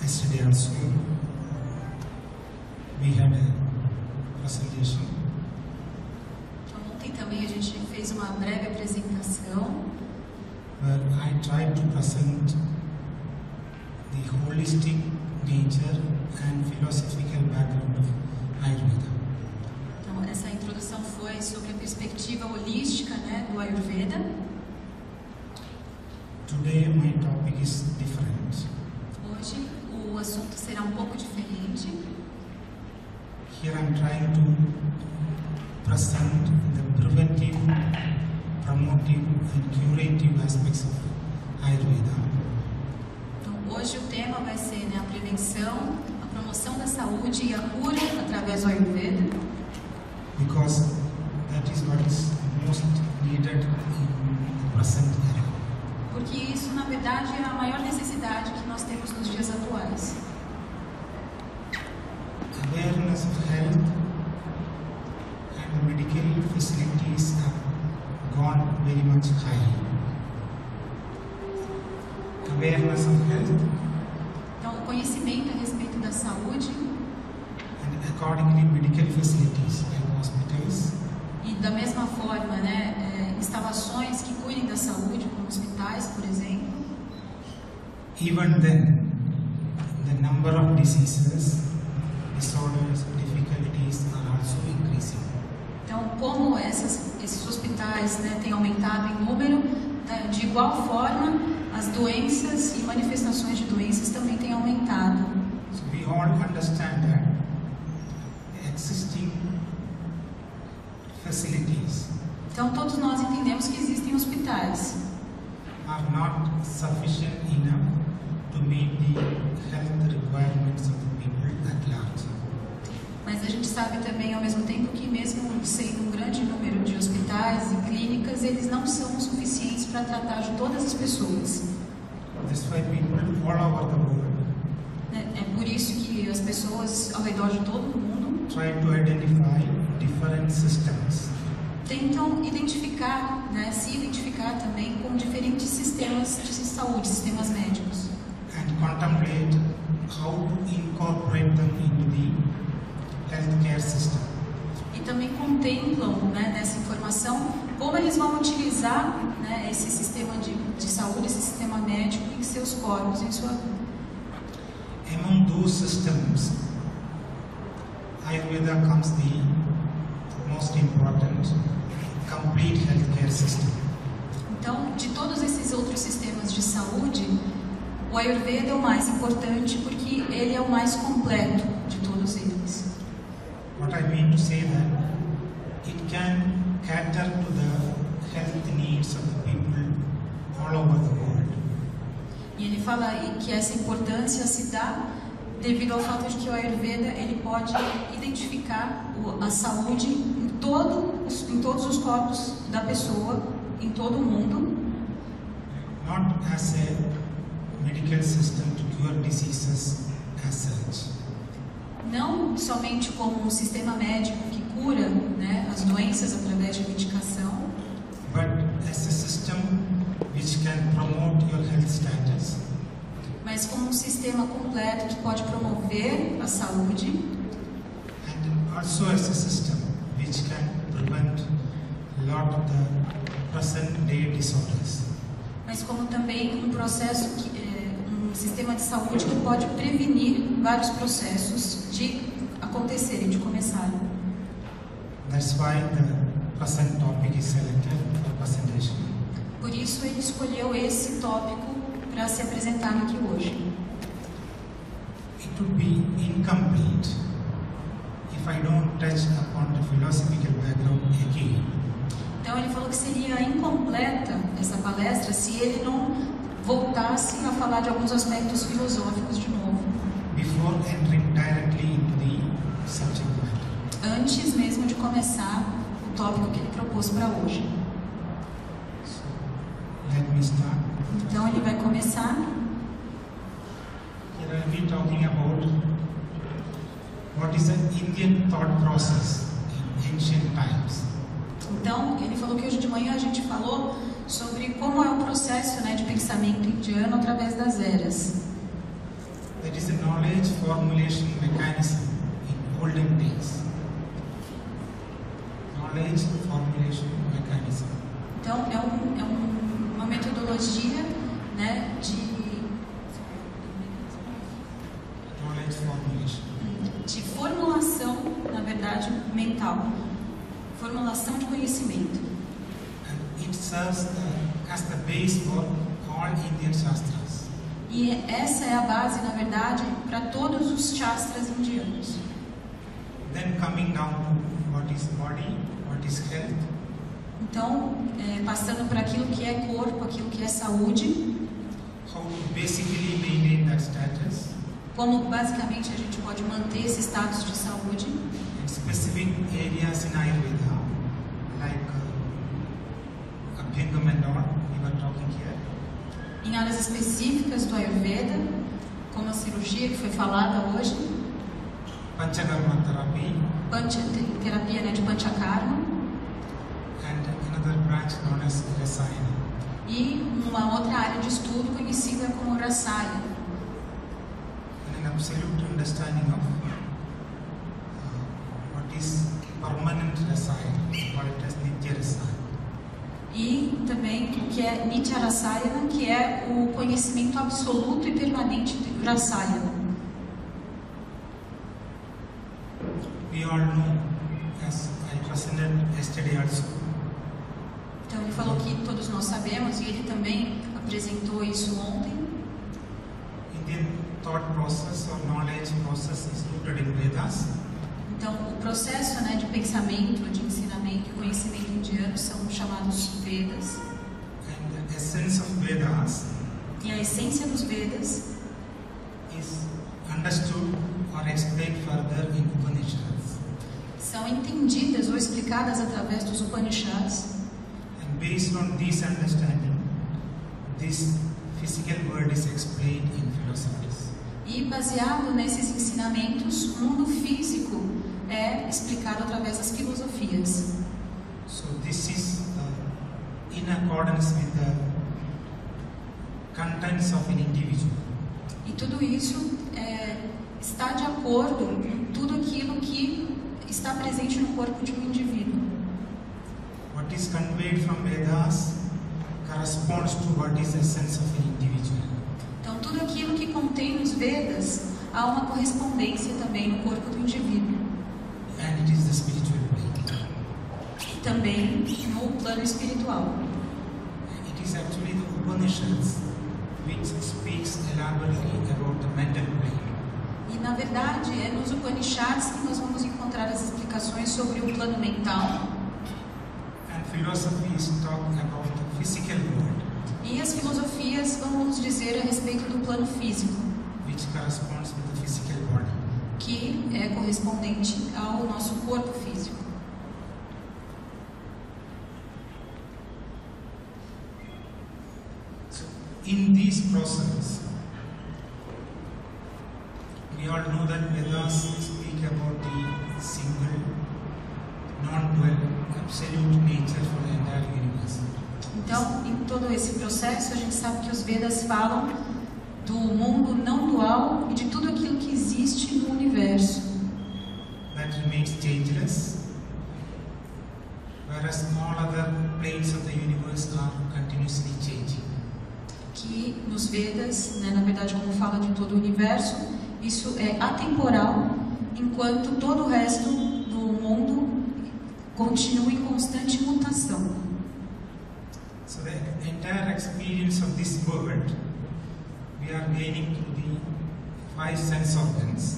Yesterday also we had a presentation. Ontem também a gente fez uma breve apresentação Where I tried to present the holistic nature and philosophical background of Ayurveda. Então, essa introdução foi sobre a perspectiva holística, né, do Ayurveda. Today my topic is different. Hoje o assunto será um pouco diferente. Here I am trying to present the preventive, promotive and curative aspects of Ayurveda. Então, hoje o tema vai ser, né, a prevenção, a promoção da saúde e a cura através do Ayurveda. Because that is what is most needed in the present era. Porque isso, na verdade, é a maior necessidade que nós temos nos dias atuais. Awareness of health and medical facilities have gone very much high. Awareness of health Então, o conhecimento a respeito da saúde and accordingly medical facilities like hospitals e, da mesma forma, né, instalações que cuidem da saúde, como hospitais, por exemplo. even then the number of diseases, disorders, difficulties are also increasing. Então, como esses hospitais, né, têm aumentado em número, né, de igual forma, as doenças e manifestações de doenças também têm aumentado. So we all understand that the existing facilities Então, todos nós entendemos que existem hospitais, are not sufficient enough to meet the health requirements of the people at large. mas a gente sabe também, ao mesmo tempo, que mesmo sendo um grande número de hospitais e clínicas, eles não são suficientes para tratar de todas as pessoas. That's why people all over the world É por isso que as pessoas ao redor de todo o mundo try to identify different systems tentam identificar, né, se identificar também com diferentes sistemas de saúde, sistemas médicos, and contemplate how to incorporate them into the healthcare system. e também contemplam, né, nessa informação como eles vão utilizar, né, esse sistema de saúde, esse sistema médico em seus corpos, em sua vida. Among those systems, Ayurveda comes the most important complete healthcare system. Então, de todos esses outros sistemas de saúde, o Ayurveda é o mais importante porque ele é o mais completo de todos eles. What I mean to say that it can cater to the health needs of the people all over the world. E ele fala aí que essa importância se dá devido ao fato de que o Ayurveda ele pode identificar a saúde em todos os corpos da pessoa, em todo o mundo. Not as a medical system to cure diseases as such, Não somente como um sistema médico que cura, né, as doenças através de medicação, but as a system which can promote your health status mas como um sistema completo que pode promover a saúde and also as a system which can prevent a lot of the present day disorders. mas como também um processo um sistema de saúde que pode prevenir vários processos de acontecerem, de começarem. That's why the present topic is selected for presentation. Por isso ele escolheu esse tópico para se apresentar aqui hoje. It would be incomplete if I don't touch upon the philosophical background again. Então ele falou que seria incompleta essa palestra se ele não voltasse a falar de alguns aspectos filosóficos de novo, Before entering directly into the subject matter. antes mesmo de começar o tópico que ele propôs para hoje. So, let me start. Então ele vai começar. Here I'll be talking about what is the Indian thought process in ancient times. Então ele falou que hoje de manhã a gente falou sobre como é o processo, né, de pensamento indiano através das eras. That That is a knowledge formulation mechanism in olden days. Knowledge formulation mechanism. Então, uma metodologia, né, de formulação, na verdade, mental, formulação de conhecimento. And it serves as the base for all Indian Shastras. E essa é a base, na verdade, para todos os Shastras indianos. Then coming down to what is body, what is health. Então, passando por aquilo que é corpo, aquilo que é saúde. How to basically maintain that status. Como basicamente a gente pode manter esse status de saúde. In specific areas in Ayurveda, like Abhyangam and all, we were talking here. Em áreas específicas do Ayurveda, como a cirurgia que foi falada hoje. Panchakarma therapy. Terapia, né, de Panchakarma. And another branch known as Rasayana. E uma outra área de estudo conhecida como Rasayana. An absolute understanding of what is permanent Rasayana, called it as Nitya Rasayana. E também o que é Nitya Rasayana, que é o conhecimento absoluto e permanente de Rasayana. We all know, as I presented yesterday also. Então ele falou que todos nós sabemos, e ele também apresentou isso ontem. Indian thought process or knowledge process is rooted in Vedas. Então o processo, né, de pensamento, de ensinamento e conhecimento indiano são chamados Vedas. And the essence of Vedas E a essência dos Vedas is understood or explained further in Upanishads. São entendidas ou explicadas através dos Upanishads. And based on this understanding, this physical world is explained in philosophies. E baseado nesses ensinamentos, o mundo físico é explicado através das filosofias. So this is in accordance with the contents of an individual. E tudo isso está de acordo com tudo aquilo que está presente no corpo de um indivíduo. What is conveyed from Vedas corresponds to what is the essence of an individual. Então tudo aquilo que contém os Vedas há uma correspondência também no corpo do indivíduo. And it is the spiritual plane. E também no plano espiritual. It is actually the Upanishads which speaks elaborately about the mental plane. E na verdade é nos Upanishads que nós vamos encontrar as explicações sobre o plano mental. And philosophies talk about the physical world. E as filosofias vão nos dizer a respeito do plano físico, Which corresponds with the physical body. que é correspondente ao nosso corpo físico. So, in this process, we all know that Vedas speak about the single, non-dual, absolute nature for the entire universe. Então, em todo esse processo, a gente sabe que os Vedas falam do mundo não dual e de tudo aquilo que existe no universo. That remains changeless, whereas all other planes of the universe are continuously changing. Que nos Vedas, né, na verdade, como fala de todo o universo, isso é atemporal, enquanto todo o resto do mundo continua em constante mutação. So the entire experience of this world, we are gaining through the 5 sense organs.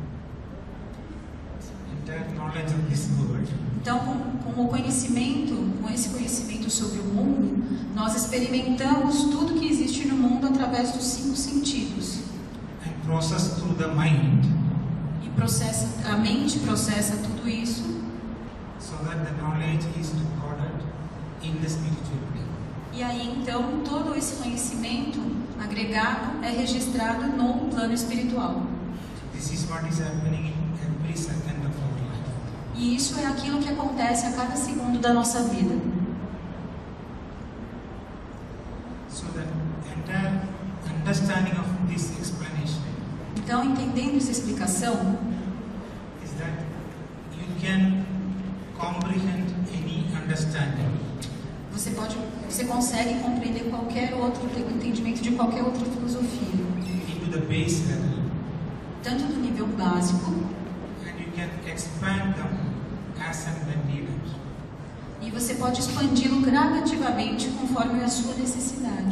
Entire knowledge of this world. Então, com o conhecimento, com esse conhecimento sobre o mundo, nós experimentamos tudo que existe no mundo através dos 5 sentidos. And process through the mind. E a mente processa tudo isso. So that the knowledge is recorded in the spiritual plane. E aí, então, todo esse conhecimento agregado é registrado no plano espiritual. This is what is happening in every second of our life. E isso é aquilo que acontece a cada segundo da nossa vida. So the entire understanding of this explanation Então, entendendo essa explicação, is that you can comprehend any understanding você consegue compreender qualquer outro entendimento de qualquer outra filosofia, into the base level, tanto no nível básico, and you can expand them as and when needed. e você pode expandi-lo gradativamente conforme a sua necessidade.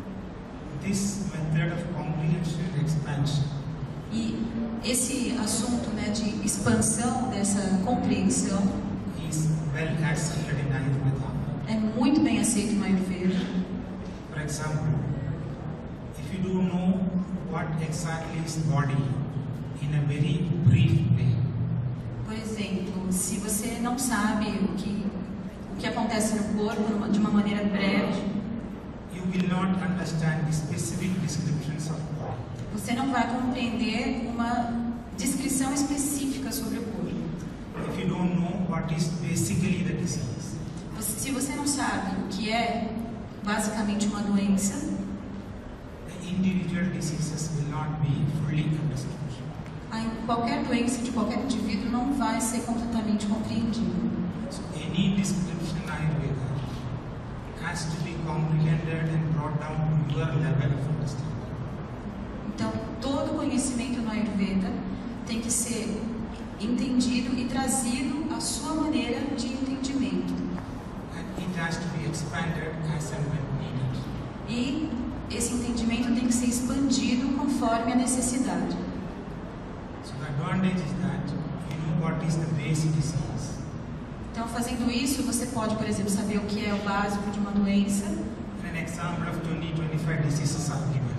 This method of comprehension and expansion E esse assunto, né, de expansão dessa compreensão is well accepted in Ayurveda. é muito bem aceito no Ayurveda. For example, if you don't know what exactly is body in a very brief way, Por exemplo, se você não sabe o que acontece no corpo de uma maneira breve, you will not understand the specific descriptions of body. você não vai compreender uma descrição específica sobre o corpo. If you don't know what is basically the disease, Se você não sabe o que é basicamente uma doença, the individual diseases will not be fully understood. qualquer doença de qualquer indivíduo não vai ser completamente compreendida. So any description in Ayurveda has to be comprehended and brought down to your level of understanding. Então, todo conhecimento no Ayurveda tem que ser entendido e trazido à sua maneira de entendimento. And it has to be expanded as and when needed. E esse entendimento tem que ser expandido conforme a necessidade. So the advantage is that you know what is the basic disease. Então, fazendo isso, você pode, por exemplo, saber o que é o básico de uma doença. And an example of 20-25 diseases are given.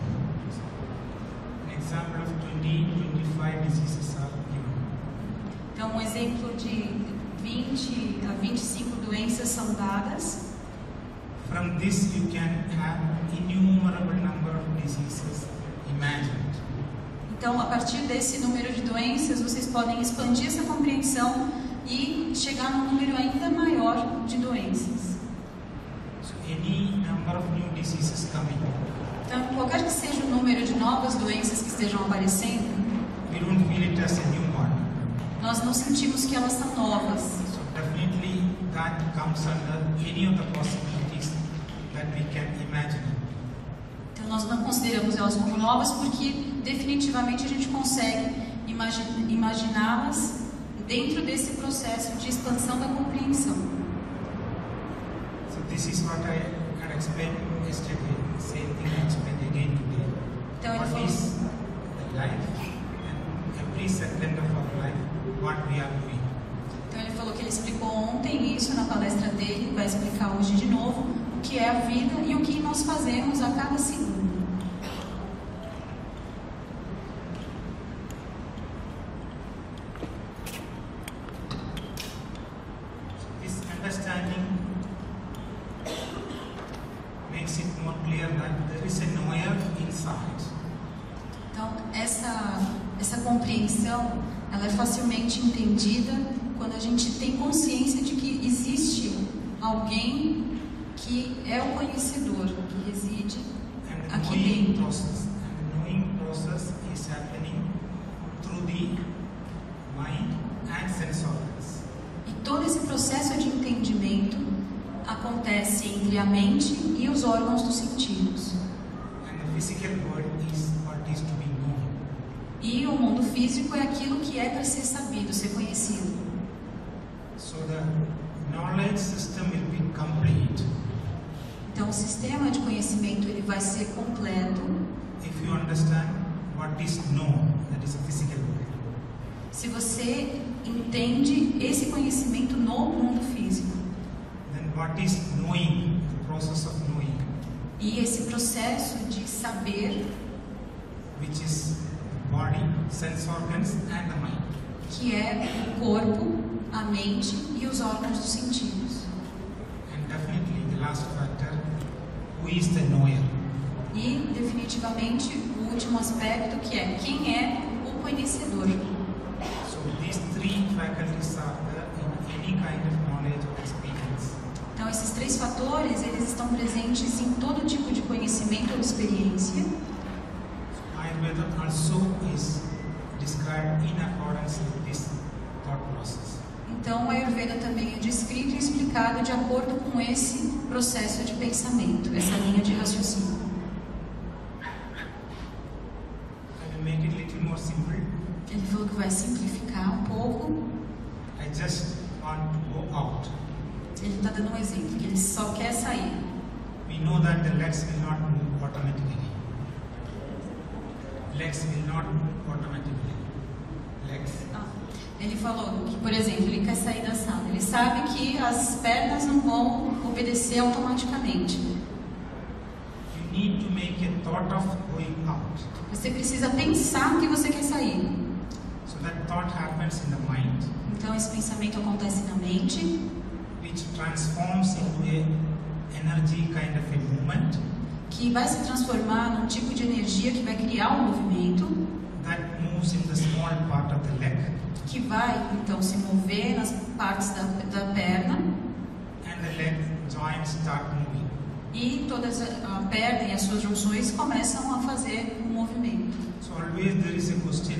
An example of 20-25 diseases are given. Então, um exemplo de 20 a 25 doenças são dadas. From this you can have innumerable number of diseases imagined. Então, a partir desse número de doenças, vocês podem expandir essa compreensão e chegar num número ainda maior de doenças. So any number of new diseases coming, Então, qualquer que seja o número de novas doenças que estejam aparecendo, we don't feel it as a new one. nós não sentimos que elas são novas. So definitely that comes under any of the possibilities that we can imagine. Então, nós não consideramos elas como novas porque definitivamente a gente consegue imaginá-las dentro desse processo de expansão da compreensão. So this is what I had explained yesterday. Same thing I explained again today. Então, ele What falou, is the life and every second of our life, what we are doing. então ele falou que ele explicou ontem isso na palestra dele, vai explicar hoje de novo o que é a vida e o que nós fazemos a cada segundo. This understanding makes it more clear that there is a knower inside. Então, essa compreensão, ela é facilmente entendida quando a gente tem consciência de que existe alguém que é o conhecedor, que reside And the aqui knowing dentro. process, is happening through the mind and sense organs. E todo esse processo de entendimento acontece entre a mente e os órgãos dos sentidos. And the physical world is what is to be known. E o mundo físico é aquilo que é para ser sabido, ser conhecido. So the knowledge system will be complete Então, o sistema de conhecimento ele vai ser completo if you understand what is known, that is a physical world. se você entende esse conhecimento no mundo físico. Then what is knowing, the process of knowing, E esse processo de saber, which is the body, sense organs and the mind. que é o corpo, a mente e os órgãos dos sentidos. And definitely the last factor, who is the knower? E, definitivamente, o último aspecto, que é quem é o conhecedor. So these three faculties are there in any kind of knowledge or experience. Então, esses três fatores, eles estão presentes em todo tipo de conhecimento ou experiência. I Ayurveda also is described in accordance with this thought process. Então, o Ayurveda também é descrito e explicado de acordo com esse processo de pensamento, essa linha de raciocínio. I will make it a little more simple. Ele falou que vai simplificar um pouco. I just want to go out. Ele está dando um exemplo, que ele só quer sair. We know that the legs will not move automatically. Legs will not move automatically. Legs. Ele falou que, por exemplo, ele quer sair da sala. Ele sabe que as pernas não vão obedecer automaticamente. You need to make a thought of going out. Você precisa pensar que você quer sair. So that thought happens in the mind, Então esse pensamento acontece na mente, which transforms into a energy kind of a movement que vai se transformar num tipo de energia que vai criar um movimento, that moves in the small part of the leg, que vai então se mover nas partes da perna, and the leg joints start moving. e toda a perna e as suas junções começam a fazer um movimento. So always there is a question: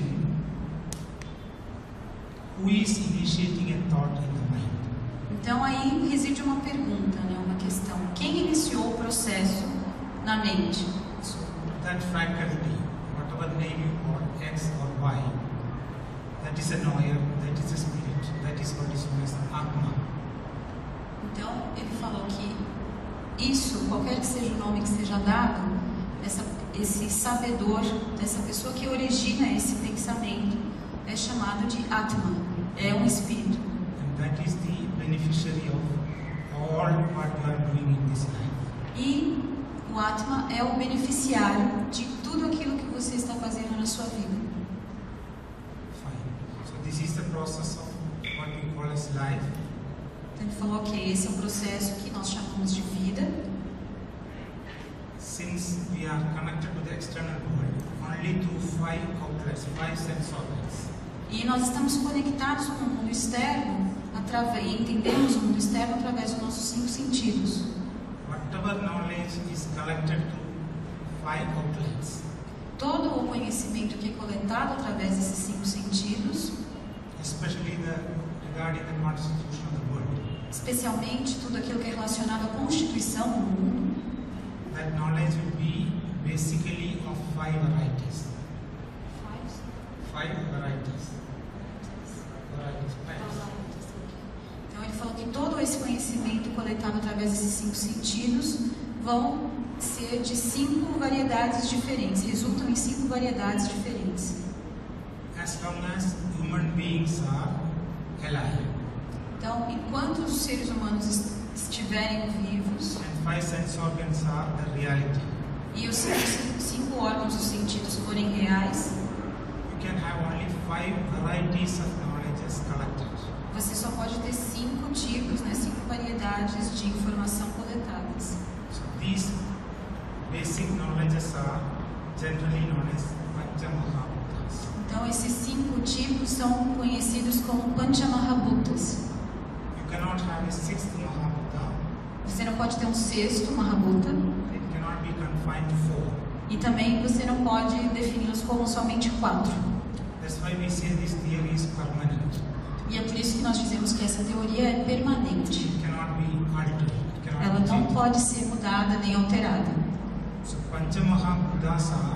who is initiating a thought in the mind? Então aí reside uma pergunta, né, uma questão. Quem iniciou o processo na mente? So that faculty, whatever name you call X or Y, that is a knower, that is a spirit, that is what is known as Atma. Então ele falou que isso, qualquer que seja o nome que seja dado, esse sabedor, dessa pessoa que origina esse pensamento, é chamado de Atma, é um espírito. And that is the beneficiary of all what you are doing in this life. E o Atma é o beneficiário de tudo aquilo que você está fazendo na sua vida. Fine. So this is the process of what we call as life. Então ele falou que esse é um processo que nós chamamos de vida. Since we are connected to the external world only through 5 outlets, 5 sense organs. E nós estamos conectados com o mundo externo, e entendemos o mundo externo através dos nossos 5 sentidos. Whatever knowledge is collected through 5 outlets, Todo o conhecimento que é coletado através desses 5 sentidos, especially regarding the constitution of the world, especialmente tudo aquilo que é relacionado à constituição do mundo, that knowledge will be basically of 5 varieties. 5 varieties. Então ele falou que todo esse conhecimento coletado através desses 5 sentidos vão ser de 5 variedades diferentes, resultam em 5 variedades diferentes. As long as human beings are alive, Então, enquanto os seres humanos estiverem vivos and 5 sense organs are the reality, e os 5 órgãos dos sentidos forem reais, you can have only 5 varieties of knowledges collected. você só pode ter 5 tipos, 5 variedades de informação coletadas. So these basic knowledges are generally known as Panchamahabhutas. Então, esses 5 tipos são conhecidos como Panchamahabhutas. You cannot have a 6th Mahabhuta. Você não pode ter um 6º Mahabhuta, It cannot be confined to 4. e também você não pode defini-los como somente 4. That's why we say this theory is permanent. E é por isso que nós dizemos que essa teoria é permanente. It cannot be altered. It cannot Ela be não changed. pode ser mudada nem alterada. So Panchamahabhutas are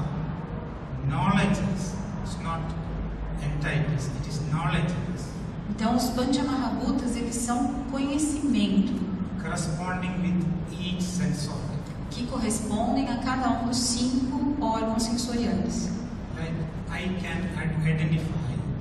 knowledges. It's not entities. It is knowledges Então, os Panchamahabhutas, eles são conhecimento, corresponding with each sense organ. que correspondem a cada um dos 5 órgãos sensoriais. Like I can identify.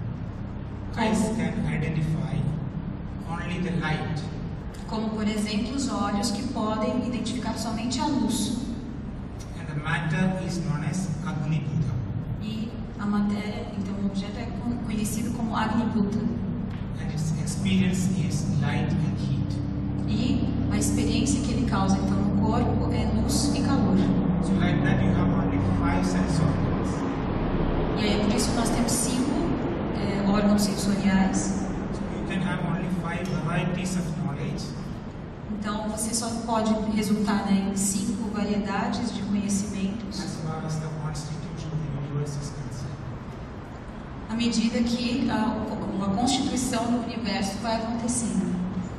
Eyes can identify only the light. Como, por exemplo, os olhos, que podem identificar somente a luz. And the matter is known as Agni Bhuta. E a matéria, então o objeto é conhecido como Agni Bhuta. And its experience is light and heat. E a experiência que ele causa então no corpo é luz e calor. So like that you have only 5 sense organs. E aí é por isso que nós temos 5 órgãos sensoriais. So you can have only 5 varieties of knowledge. Então você só pode resultar em 5 variedades de conhecimentos. As far as the constitution of the universe is medida que a constituição do universo vai acontecendo.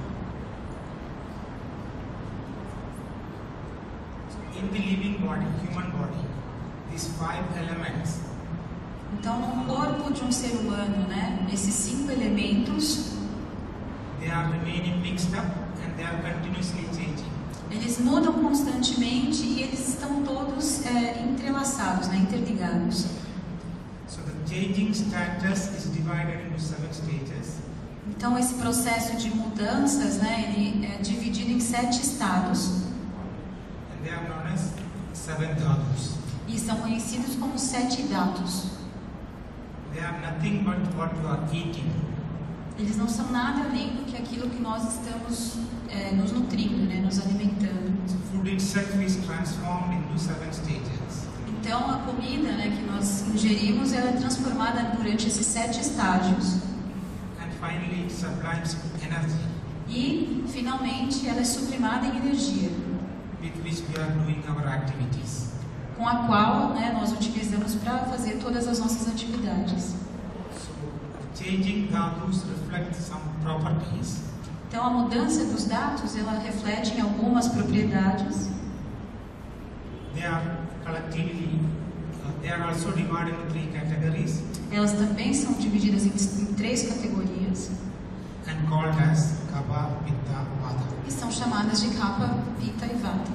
In the living body, human body, these 5 elements, Então, no corpo de um ser humano, né, esses 5 elementos, they are remaining mixed up and they are continuously changing. eles mudam constantemente e eles estão todos entrelaçados, né, interligados. So the changing status is divided into 7 stages. Então, esse processo de mudanças, né, ele é dividido em 7 estados And they are known as 7 dhadus. e são conhecidos como 7 datos. They are nothing but what you are eating. Eles não são nada além do que aquilo que nós estamos nos nutrindo, né, nos alimentando. So food itself is transformed into 7 stages. Então, a comida, né, que nós ingerimos, ela é transformada durante esses 7 estágios And finally it sublimes to energy, e, finalmente, ela é sublimada em energia, with which we are doing our activities. com a qual, né, nós utilizamos para fazer todas as nossas atividades. So changing dhadus reflect some properties. Então, a mudança dos dados, ela reflete em algumas propriedades. They are collectively, they are also divided into 3 categories Elas também são divididas em 3 categorias and called as Kapha, Pitta, Vata. e são chamadas de Kapha, Pitta e Vata.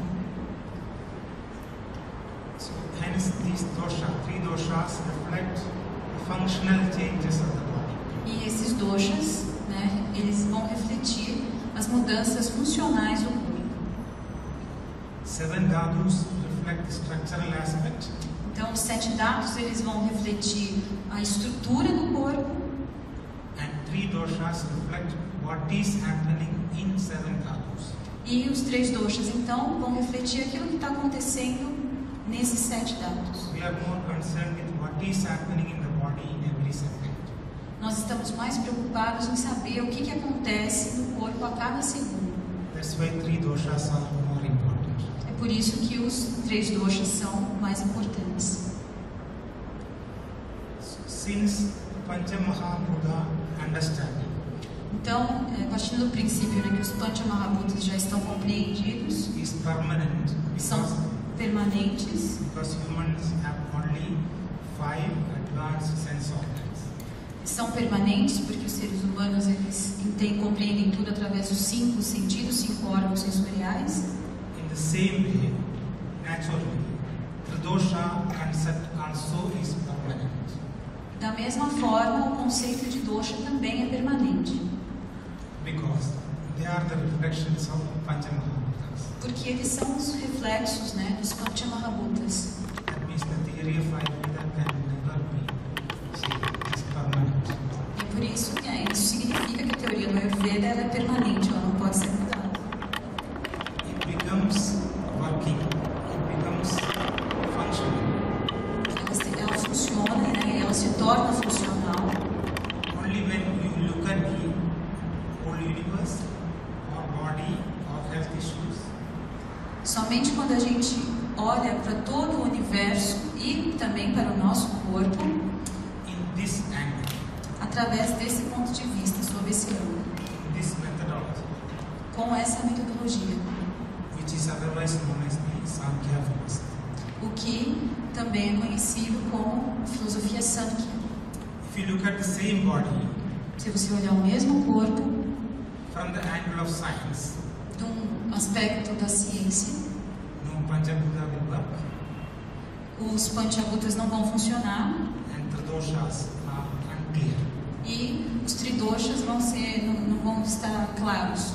So hence these 3 doshas reflect the functional changes of the body. E esses doshas, né, eles vão refletir as mudanças funcionais do corpo. 7 dhadus reflect the structural aspect. Então, os 7 dados, eles vão refletir a estrutura do corpo And 3 doshas reflect what is happening in 7 dhadus. e os 3 doshas, então, vão refletir aquilo que está acontecendo nesses 7 dados. We are more concerned with what is happening in the body in every second. Nós estamos mais preocupados em saber o que acontece no corpo a cada segundo. That's why 3 doshas are more important. É por isso que os 3 doshas são mais importantes. Since Panchamahabhuta understanding, Então, partindo do princípio, né, que os Panchamahabhutas já estão compreendidos, is permanent são permanentes, because humans have only 5 advanced sense organs. são permanentes porque os seres humanos eles compreendem tudo através dos 5 sentidos, 5 órgãos sensoriais. In the same way, naturally, Tridosha concept also is permanent. Da mesma forma, o conceito de dosha também é permanente, Because they are the reflections of Panchamahabhutas. porque eles são os reflexos, né, dos Panchamahabhutas. That means the theory of Ayurveda can never be changed. It's permanent. E por isso, isso significa que a teoria do Ayurveda ela é permanente, ela não pode ser mudada. It becomes working. It becomes functional. Ela funciona, né, ela se torna funcional Only when you look at the whole universe, or body, or health issues, somente quando a gente olha para todo o universo e também para o nosso corpo, in this angle, através desse ponto de vista, sob esse ângulo, in this methodology, com essa metodologia, which is otherwise known as the Sankhya philosophy. o que também é conhecido como filosofia Sankhya. If you look at the same body Se você olhar o mesmo corpo, from the angle of science, de um aspecto da ciência, no Panchabhuta will work, os Panchabhutas não vão funcionar and Tridoshas are unclear. e os tridoshas não vão estar claros.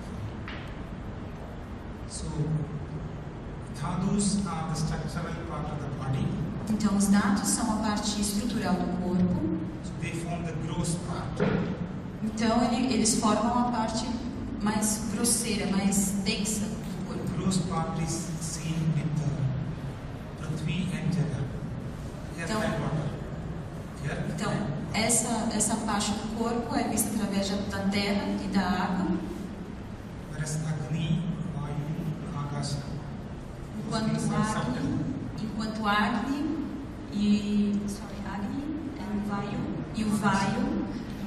So, dhadus are the structural part of the body. Então, os dados são a parte estrutural do corpo. So they form the gross part. Então, eles formam a parte mais grosseira, mais densa do corpo. The gross part is seen with the Prithvi and Jala. Earth Então- and water. Earth Então, and- essa parte do corpo é vista através da terra e da água, whereas Agni, Vayu, Akasha. Those things are subtle. enquanto Agni e Agni and Vayu E o Vayu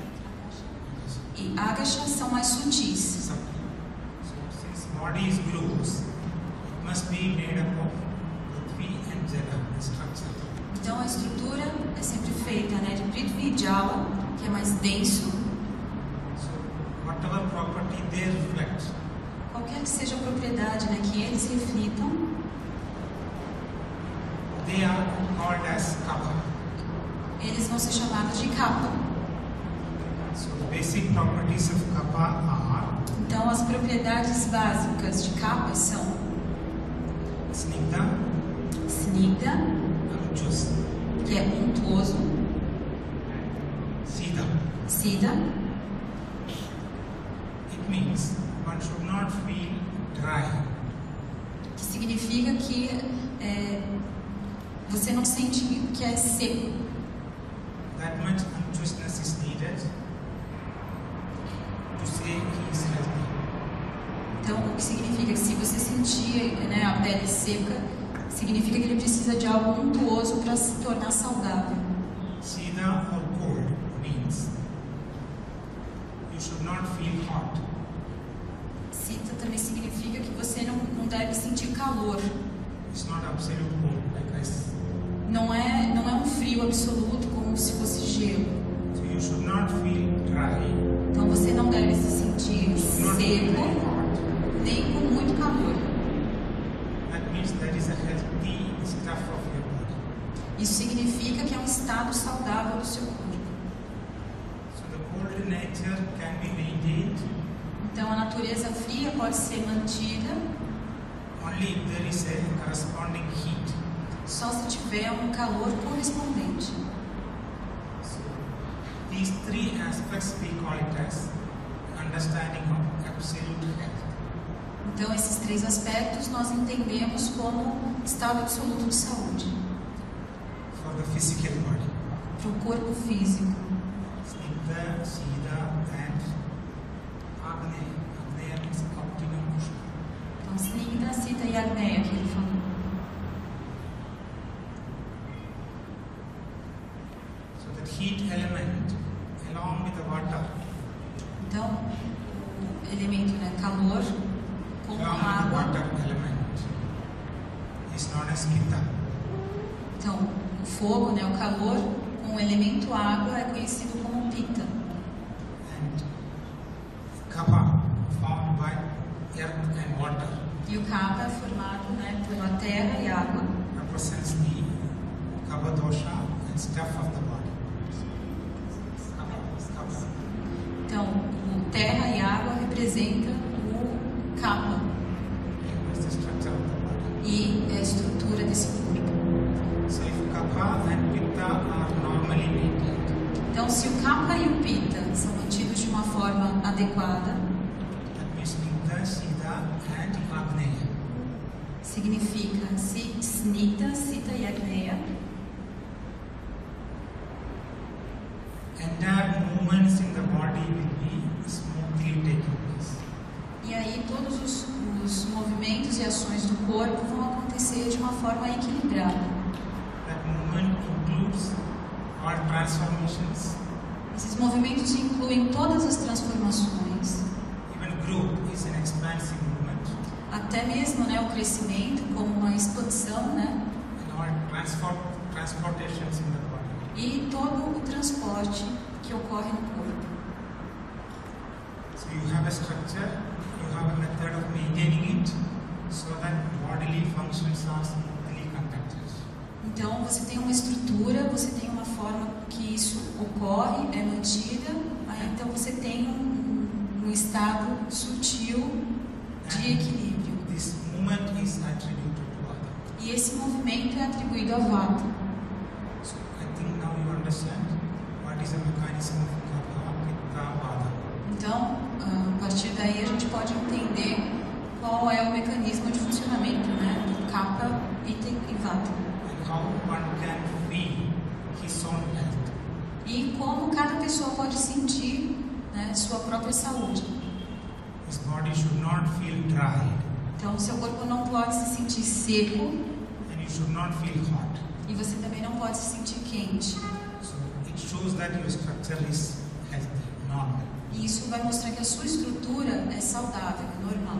e Agasha são mais sutis. So since body is gross, it must be made up of Prithvi and Jala, the structure. Então a estrutura é sempre feita, né, de Prithvi e Jala, que é mais denso. So whatever property they reflect, Qualquer que seja a propriedade, né, que eles reflitam, they are called as kapha. eles vão ser chamados de Kapha. So the basic properties of kapha are Então as propriedades básicas de Kapha são snigdha, Snigdha, amchus, que é untuoso, sida. Siddha, It means one should not feel dry. que significa que você não sente que é seco. That much unctuousness is needed to say he is healthy. Então, o que significa que se você sentir, né, a pele seca, significa que ele precisa de algo untuoso para se tornar saudável. Sida or cold means you should not feel hot. Siddha também significa que você não deve sentir calor. It's not absolute cold like ice. Não é um frio absoluto como se fosse gelo. So you should not feel dry. Então você não deve se sentir You should not feel seco, very hot. nem com muito calor. That means that is a healthy stuff of your body. Isso significa que é um estado saudável do seu corpo. So the cold nature can be maintained Então a natureza fria pode ser mantida only if there is a corresponding heat. só se tiver um calor correspondente. So these three aspects we call it as understanding of absolute health. Então esses três aspectos nós entendemos como estado absoluto de saúde For the physical body. para o corpo físico. Snigdha, Sida and Agneya. Agneya means optimum motion. Então Snigdha, Siddha e Agneya que ele falou. So that heat element along with the water, Então o elemento, né, calor com a along with the água. water element is known as Pitta. Então o fogo, né, o calor com o elemento água é conhecido como Pitta. And Kapha formed by earth and water E o Kapha é formado, né, pela terra e água. represents the Kapha dosha and stuff of the body. Kapha. Então o terra e água representam o Kapha That's the structure of the body. e a estrutura desse corpo. So if Kapha and Pitta are normally maintained, Então se o Kapha e o Pitta são mantidos de uma forma adequada, that means Snigdha, Sida and Agneya. significa Snigdha, Siddha e Agneya, Entire movements in the body will be smoothly taking place. e aí todos os movimentos e ações do corpo vão acontecer de uma forma equilibrada. That movement includes all transformations, Esses movimentos incluem todas as transformações, even growth is an expansive movement, até mesmo, né, o crescimento como uma expansão, né, and all transportations in the body. e todo o transporte que ocorre no corpo. So you have a structure, you have a method of maintaining it so that bodily functions are smoothly conducted. Então você tem uma estrutura, você tem uma forma que isso ocorre, é mantida, aí então você tem um estado sutil de equilíbrio. This movement is attributed to Vata. E esse movimento é atribuído a Vata. So I think now you understand what is the mechanism of Kapha, Pitta, Vata. Então, a partir daí a gente pode entender qual é o mecanismo de funcionamento, né, do Kapha, Pitta e Vata. And how one can feel his own health. E como cada pessoa pode sentir, né, sua própria saúde. His body should not feel dry Então, seu corpo não pode se sentir seco and you should not feel hot. e você também não pode se sentir quente. So it it shows that your structure is healthy, normal. E isso vai mostrar que a sua estrutura é saudável, é normal.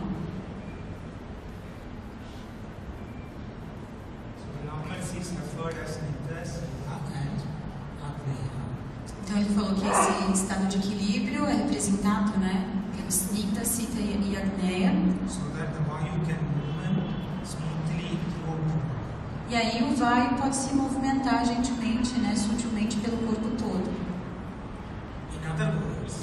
So the normalcy is referred as Nidra, Siddha and Agneya. Então ele falou que esse estado de equilíbrio é representado, né, pelo Snigdha, Sita e Agneya. So that the Vayu can move smoothly throughout the body. E aí o Vayu pode se movimentar gentilmente, né, sutilmente pelo corpo todo. In other words,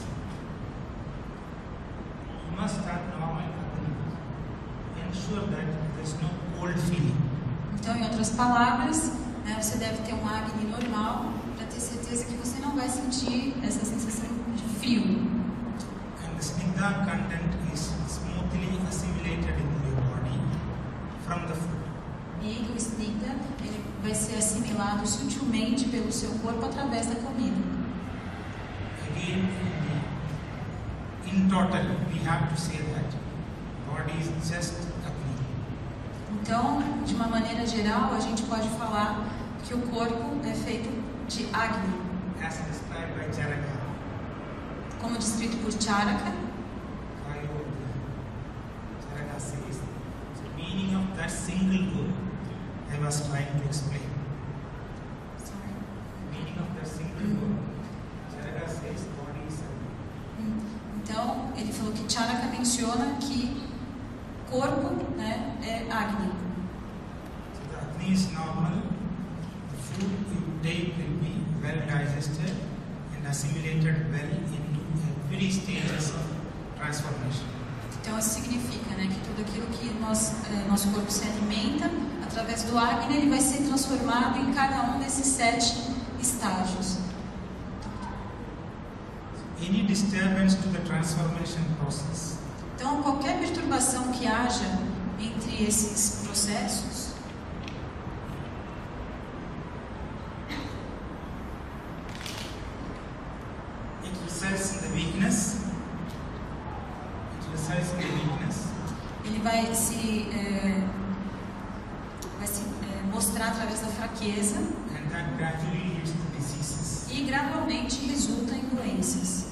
you must have normal Agni. Ensure that there is no cold feeling. Então, em outras palavras, né, você deve ter um Agni normal para ter certeza que você não vai sentir essa sensação de frio. And the Snigdha content is smoothly assimilated into your body from the food. E o Snigdha, ele vai ser assimilado sutilmente pelo seu corpo através da comida. Again, in total, we have to say that body is just Agni. Então, de uma maneira geral, a gente pode falar que o corpo é feito de Agni, As described by Charaka. como descrito por Charaka. Charaka says, the meaning of that single word I was trying to explain. The meaning of that single word. Charaka says body is Agni. Então, ele falou que Charaka menciona que corpo, né, é Agni. So the Agni is normal. The food you take will be well digested and assimilated well into every stages of transformation. Então, isso significa, né, que tudo aquilo que nosso corpo se alimenta, através do Agni, ele vai ser transformado em cada um desses 7 estágios. Any disturbance to the transformation process Então, qualquer perturbação que haja entre esses processos, it results in the weakness. It results in the weakness. ele vai se mostrar através da fraqueza And that gradually leads to diseases. e gradualmente resulta em doenças.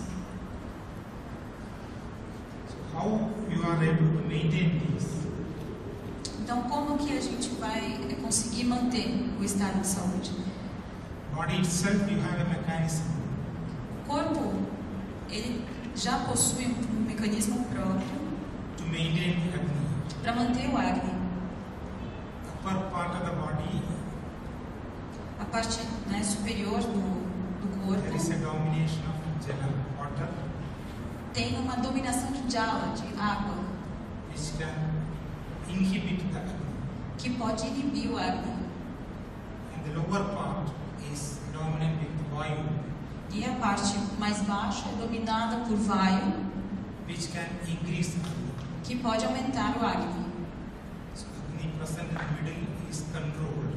So how you are able to maintain these? Então, como que a gente vai conseguir manter o estado de saúde? Body itself, you have a mechanism. O corpo, ele já possui um mecanismo próprio To maintain the Agni. para manter o Agni. Upper part of the body, A parte, né, superior do there is a corpo domination of Jala, water, tem uma dominação de Jala, de água, which can inhibit the Agni. que pode inibir o Agni. And the lower part is dominant with Vayu, E a parte mais baixa é dominada por Vayu, which can increase the Agni. que pode aumentar o Agni. So Agni present in the middle is controlled.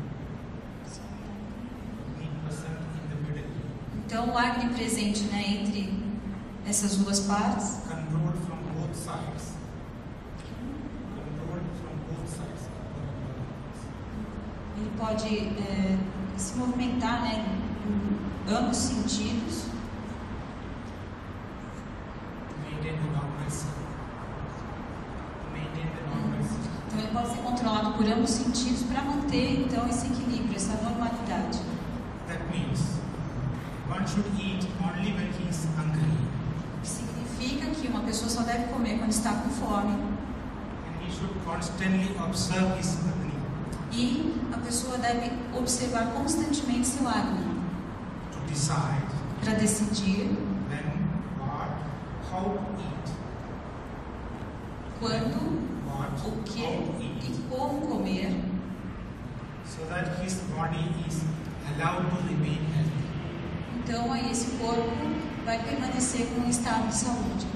Agni present in the middle, Então, o Agni presente, né, entre essas duas partes, controlled from both sides. Controlled from both sides. ele pode se movimentar, né, em ambos sentidos, To maintain the normalcy. To maintain the normalcy. então ele pode ser controlado por ambos sentidos para manter, então, esse equilíbrio, essa normalidade. That means one should eat only when he is hungry, O que significa que uma pessoa só deve comer quando está com fome, and he should constantly observe his Agni e a pessoa deve observar constantemente seu Agni to decide para decidir when, what, how to eat. quando, What, o que how to eat. e como comer, So that his body is allowed to remain healthy. então aí esse corpo vai permanecer com um estado de saúde.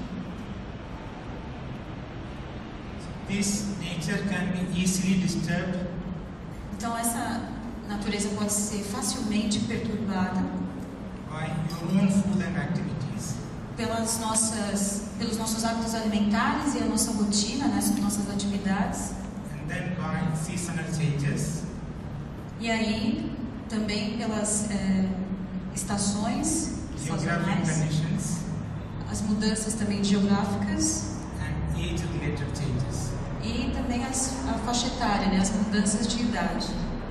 This nature can be easily disturbed Então essa natureza pode ser facilmente perturbada by your own food and activities, pelos nossos hábitos alimentares e a nossa rotina, né, as nossas atividades. and then by seasonal changes, E aí também pelas estações geographic sazonais, conditions, as mudanças também geográficas and age-related changes. e também a faixa etária, né, as mudanças de idade.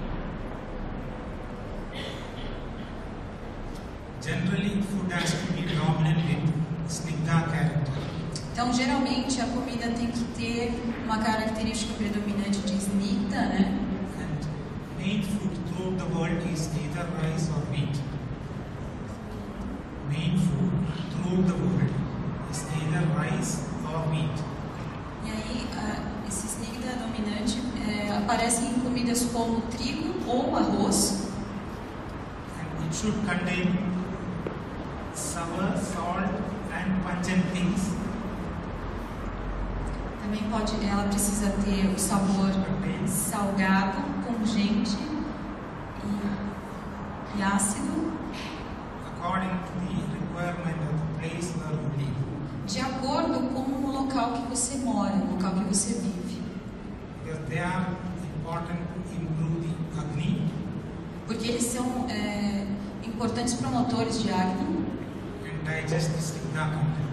Generally, food has to be dominant with snigdha character. Então, geralmente, a comida tem que ter uma característica predominante de snigdha, né? And main food throughout the world is either rice or wheat. Main food throughout the world is either rice or wheat. E aí, esse snigdha dominante aparece em comidas como trigo ou arroz. And it should contain sour, salt, and pungent things. Também ela precisa ter o sabor salgado, pungente e ácido, According to the requirement of the place where you live. de acordo com o local que você mora, o local que você vive. Because they are important to improve the Agni Porque eles são importantes promotores de Agni and digest the snigdha content.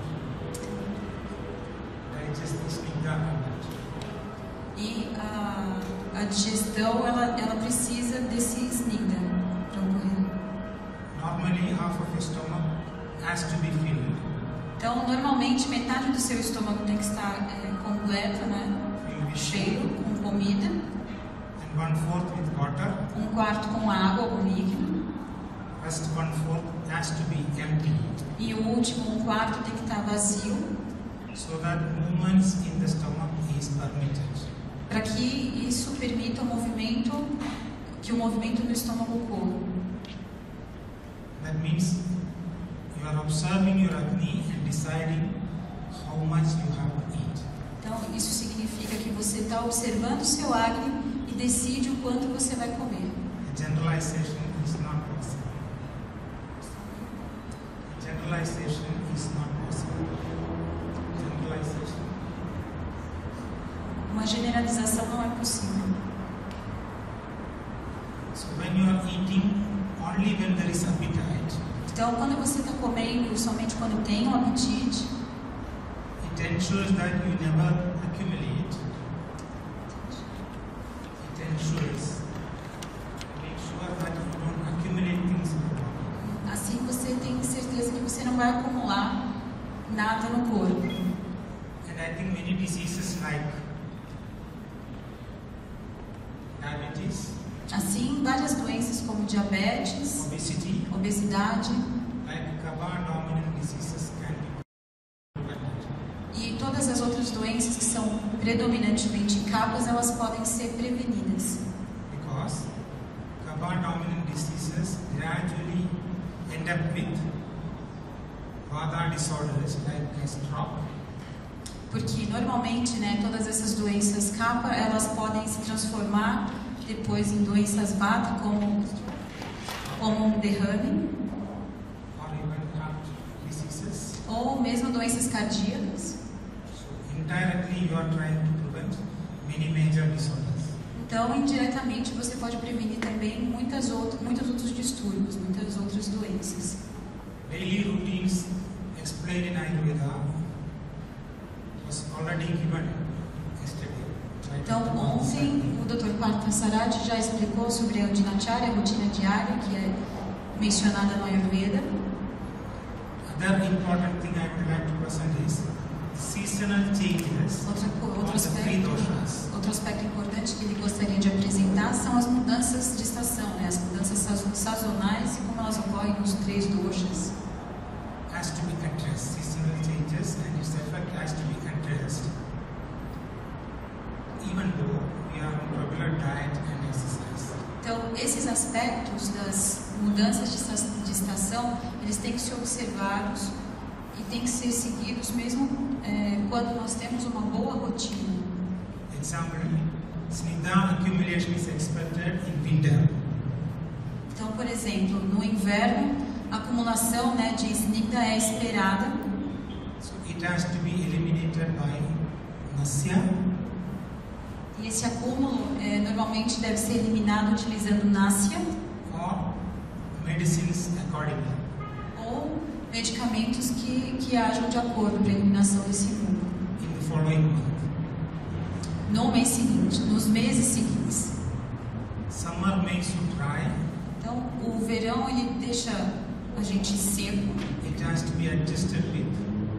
Digest the snigdha content. e a digestão ela precisa desse snigdha para ocorrer. Normally, half of your stomach has to be filled. Então, normalmente, metade do seu estômago tem que estar completa, né? Filled with Cheio, food, com comida. and 1/4 with water. Um quarto com água, com líquido. Rest 1/4 has to be empty, E o último, um quarto, tem que estar vazio, so that movements in the stomach is permitted. para que isso permita que o movimento no estômago ocorra. That means you are observing your Agni and deciding how much you have to eat. Então, isso significa que você está observando o seu Agni e decide o quanto você vai comer. A generalization is not possible. A generalization is not possible. Generalization. Uma generalização não é possível. So when you are eating, only when there is appetite, Então, quando você está comendo, somente quando tem um apetite, it ensures that you never accumulate. It ensures, make sure that you don't accumulate things in the body. assim você tem certeza que você não vai acumular nada no corpo. And I think many diseases like diabetes, Assim, várias doenças como diabetes, obesity, obesidade like Kapha dominant diseases can be prevented. e todas as outras doenças que são predominantemente capas, elas podem ser prevenidas. Because Kapha dominant diseases gradually end up with Vata disorders like stroke, Porque normalmente, né, todas essas doenças capa, elas podem se transformar depois em doenças vata, como um derrame, or even heart diseases. ou mesmo doenças cardíacas. So indirectly you are trying to prevent many major disorders. Então, indiretamente, você pode prevenir também muitos outros distúrbios, muitas outras doenças. Daily routines explained in Ayurveda was already given yesterday. Então, ontem, o Dr. Parthasarathi já explicou sobre a Dinacharya, a rotina diária, que é mencionada no Ayurveda. Other important thing I would like to present is seasonal changes on the three doshas. Outro aspecto importante que ele gostaria de apresentar são as mudanças de estação, né? As mudanças sazonais e como elas ocorrem nos 3 doshas. Has to be addressed. Seasonal changes and its effect has to be addressed. Even though we are on regular diet and exercise. Então, esses aspectos das mudanças de estação, eles têm que ser observados e têm que ser seguidos mesmo quando nós temos uma boa rotina. Example, snigdha accumulation is expected in winter. Então, por exemplo, no inverno, a acumulação, né, de snigdha é esperada. So it has to be eliminated by nasya, E esse acúmulo normalmente deve ser eliminado utilizando nasya or medicines accordingly. ou medicamentos que ajam de acordo para a eliminação desse fungo. In the following month, No mês seguinte, nos meses seguintes. summer makes you dry. Então, o verão ele deixa a gente seco. It has to be adjusted with.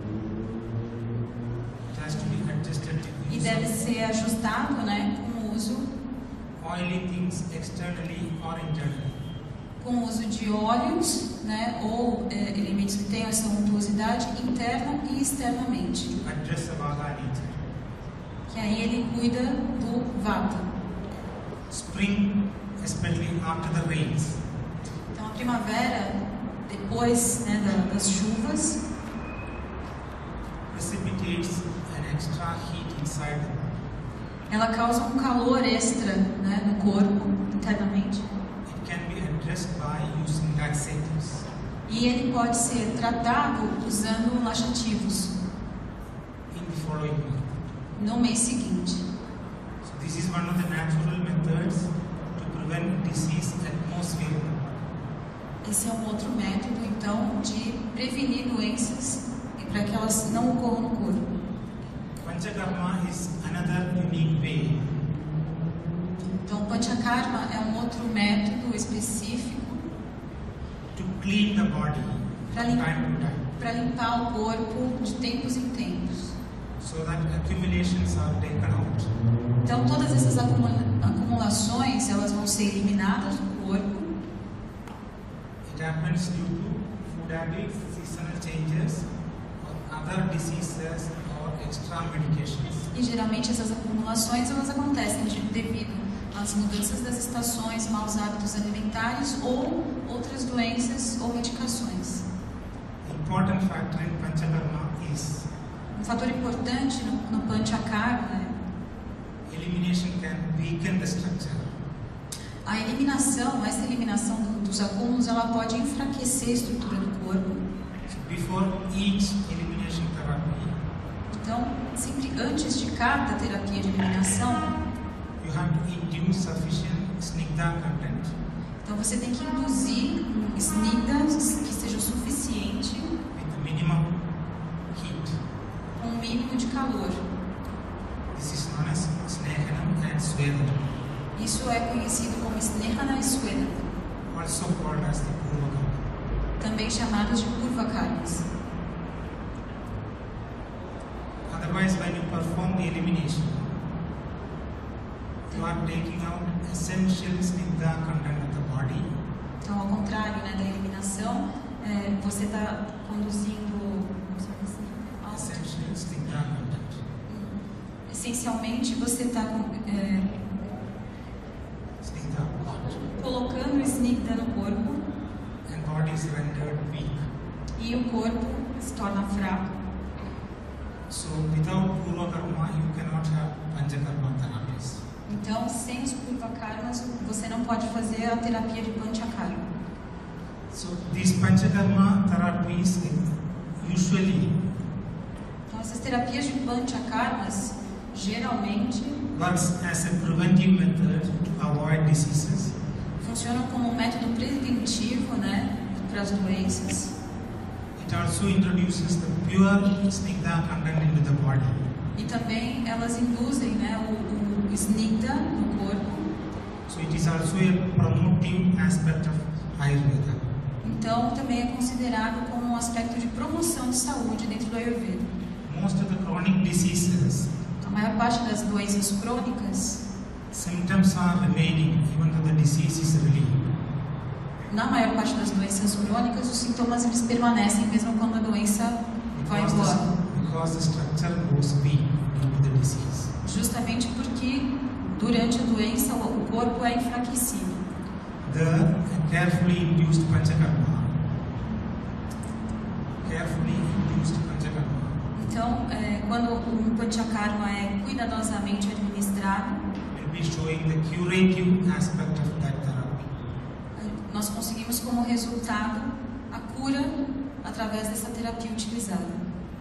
It has to be adjusted with E use deve of ser ajustado, né, com o uso oily things externally or internally. com o uso de óleos, né, ou elementos que tenham essa untuosidade interna e externamente. To address the Vata nature. Que aí ele cuida do Vata. Spring, especially after the rains, Então a primavera, depois, né, das chuvas, precipitates an extra heat inside the body. ela causa um calor extra, né, no corpo, internamente. It can be addressed by using laxatives. E ele pode ser tratado usando laxativos In the following month. no mês seguinte. So this is one of the natural methods to prevent disease atmosphere. Esse é um outro método, então, de prevenir doenças e para que elas não ocorram no corpo. Panchakarma is another unique way Então, Panchakarma é um outro método específico to clean the body Pra from lim- time to time, para limpar o corpo de tempos em tempos. so that accumulations are taken out. Então, todas essas acumulações, elas vão ser eliminadas do corpo. It happens due to food habits, seasonal changes, or other diseases or extra medications. E geralmente essas acumulações elas acontecem devido às mudanças das estações, maus hábitos alimentares ou outras doenças ou medicações. The important factor in Panchakarma is Um fator importante no Panchakarma é elimination can weaken the structure. a eliminação, essa eliminação dos acúmulos, ela pode enfraquecer a estrutura do corpo. So before each elimination therapy, Então, sempre antes de cada terapia de eliminação, you have to induce sufficient snigdha content então você tem que induzir um snigdha que seja o suficiente with minimum heat. com um mínimo de calor. This is known as Snehanam and Svedana, Isso é conhecido como Snehana e Swedana, also called as the Purvakam. também chamados de Purvakarmas. Otherwise, when you perform the elimination, you are taking out essential snigdha content of the body Então, ao contrário, né, da eliminação, você está conduzindo, como se diz assim, essential snigdha content. essencialmente você está Snigdha part. colocando o snigdha no corpo And body is rendered weak. e o corpo se torna fraco. So without Purvakarma, you cannot have Panchakarma therapies. Então, sem os Purvakarmas, você não pode fazer a terapia de Panchakarma. So these Panchakarma therapies usually Então, essas terapias de Panchakarmas, geralmente, works as a preventive method to avoid diseases. funcionam como um método preventivo, né, para as doenças. It also introduces the pure snigdha content into the body. E também elas induzem, né, o snigdha no corpo. So it is also a promotive aspect of Ayurveda. Então, também é considerado como um aspecto de promoção de saúde dentro do Ayurveda. Most of the chronic diseases, A maior parte das doenças crônicas, symptoms are remaining even though the disease is relieved. na maior parte das doenças crônicas, os sintomas eles permanecem mesmo quando a doença vai embora. Because the structure goes weak due to the disease. Justamente porque durante a doença o corpo é enfraquecido. The carefully induced Panchakarma. Então, quando um Panchakarma é cuidadosamente administrado, Will be showing the curative aspect of that therapy. nós conseguimos como resultado a cura através dessa terapia utilizada.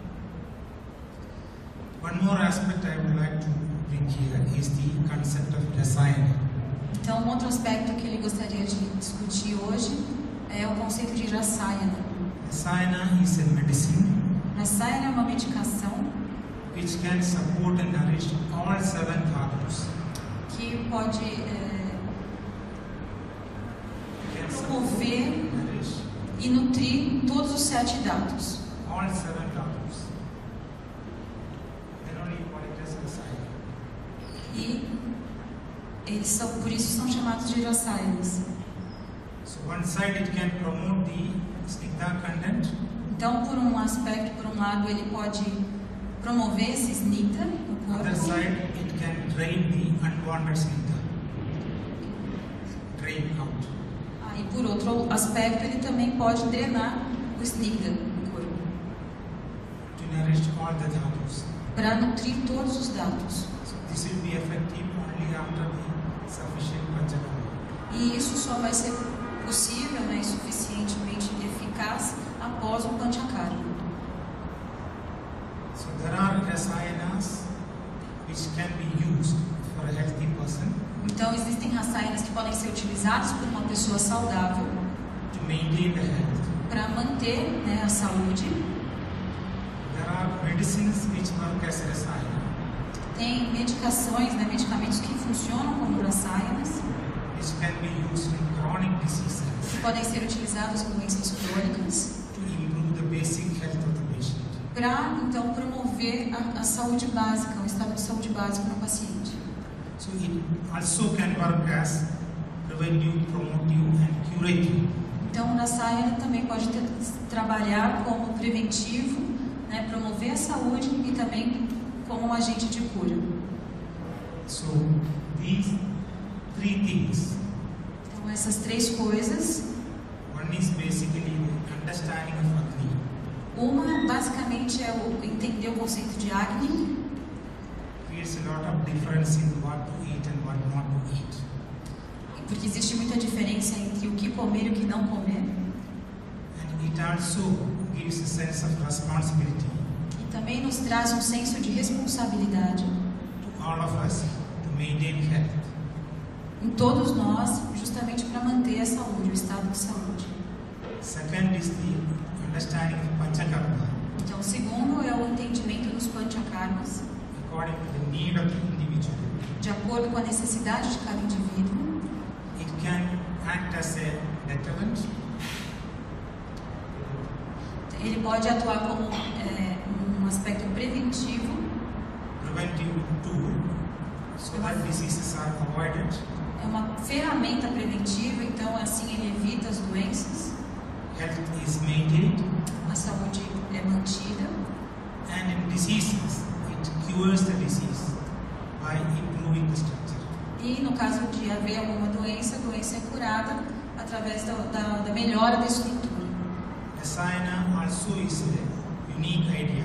One more aspect I would like to bring here is the concept of rasayana. Então, um outro aspecto que ele gostaria de discutir hoje é Rasayana is a medicine Rasayana é uma medicação which can support and nourish all 7 dhatus. que pode Can support promover and nourish e nutrir todos os 7 dhatus. all 7 dhatus. Then only call it as Rasayana. E eles são, por isso são chamados de rasayanas. So one side it can promote the snigdha content, Então, por um aspecto, por um lado, ele pode promover esse snigdha no other corpo. side it can drain the unwanted snigdha. Drain out. E por outro aspecto, ele também pode drenar o snigdha no corpo, To nourish all the dhatus. para nutrir todos os dhatus. So this will be effective only after the sufficient panchakarma. E isso só vai ser possível, né, e suficientemente eficaz após o panchakarma. So there are rasayanas which can be used for a healthy person Então, existem rasayanas que podem ser utilizados por uma pessoa saudável to maintain the health. para manter, né, a saúde. There are medicines which work as rasayana, Tem medicações, né, medicamentos que funcionam como rasayanas, which can be used in chronic diseases que podem ser utilizados em doenças crônicas to improve the basic health of the patient. para, então, promover a saúde básica, o estado de saúde básico no paciente. So it also can work as preventive, promotive and curative. Então, o rasayana também pode trabalhar como preventivo, né, promover a saúde e também como um agente de cura. So these 3 things, Então, essas 3 coisas, one is basically the understanding of Agni. uma basicamente é o entender o conceito de Agni, Creates a lot of difference in what to eat and what not to eat. porque existe muita diferença entre o que comer e o que não comer. And it also gives a sense of responsibility E também nos traz um senso de responsabilidade to all of us to maintain health. em todos nós, justamente para manter a saúde, o estado de saúde. Second is the understanding of Panchakarma Então, o segundo é o entendimento dos panchakarmas, according to the need of the individual. de acordo com a necessidade de cada indivíduo. It can act as a deterrent, Ele pode atuar como um aspecto preventivo, preventive tool, so that diseases are avoided. é uma ferramenta preventiva, então assim ele evita as doenças, Health is maintained, a saúde é mantida, and in diseases, it cures the disease by improving the structure. e no caso de haver alguma doença, a doença é curada através da melhora da estrutura. Rasayana also is a unique idea.